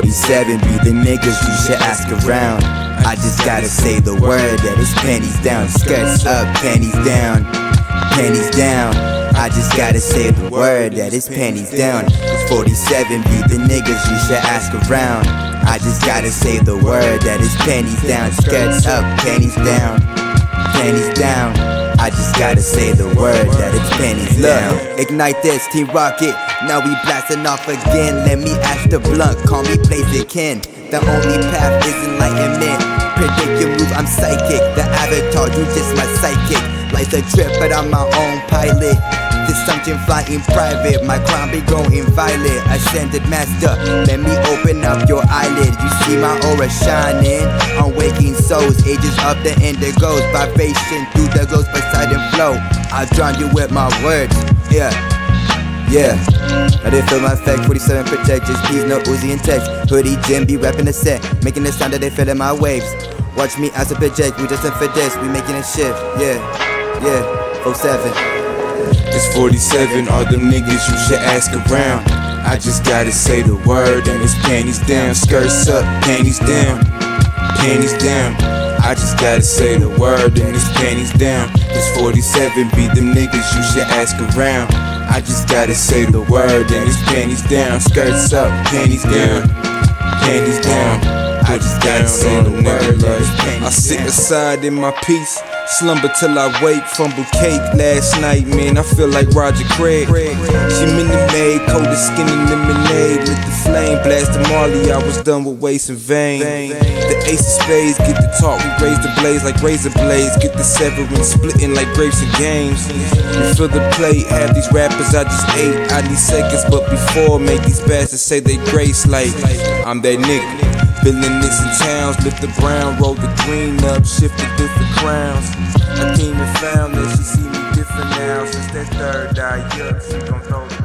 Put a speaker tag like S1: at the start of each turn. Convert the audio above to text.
S1: 47 be the niggas you should ask around. I just gotta say the word that it's panties down, skirts up, panties down, panties down. I just gotta say the word that it's panties down. 47 be the niggas you should ask around. I just gotta say the word that it's panties down, skirts up, panties down, panties down. I just gotta say the word that it's panties down. Ignite this, Team Rocket. Now we blasting off again. Let me ash the blunt, call me Blazer Ken. The only path is enlightenment. Predict your move, I'm psychic. The avatar, you just my psychic. Life's a trip, but I'm my own pilot. This something flying private, my crown be going violet. Ascended master, let me open up your eyelid. You see my aura shining on waking souls. Ages of the indigos, vibration through the ghost Poseidon flow. I'll drown you with my words, yeah. Now they feel my effect, 47 protect, just peas, no Uzi and text. Hoodie, Jim, be rapping the set, making the sound that they feel in my waves. Watch me as a project, we just in for this, we making a shift, yeah, 07.
S2: It's 47, all them niggas you should ask around. I just gotta say the word and it's panties down, skirts up, panties down, panties down. I just gotta say the word and it's panties down. It's 47, be them niggas you should ask around. I just gotta say the word and it's panties down, skirts up, panties down, panties down. I just gotta say the word and it's panties down.
S3: I sit aside in my peace, slumber till I wake. Fumble cake last night, man, I feel like Roger Craig. She Minute Maid, cold as skin and lemonade. Lit the flame, blast the Marley, I was done with waste in vain. The ace of spades, get the talk, we raise the blaze like razor blades. Get the severance, splitting like grapes and games. You feel the plate, have these rappers I just ate. I need seconds, but before make these bastards say they grace like I'm that nigga. Feeling this in towns, lift the brown, roll the green up, shift the different crowns. I came and found that she see me different now. Since that third eye, yuck, she gon' throw the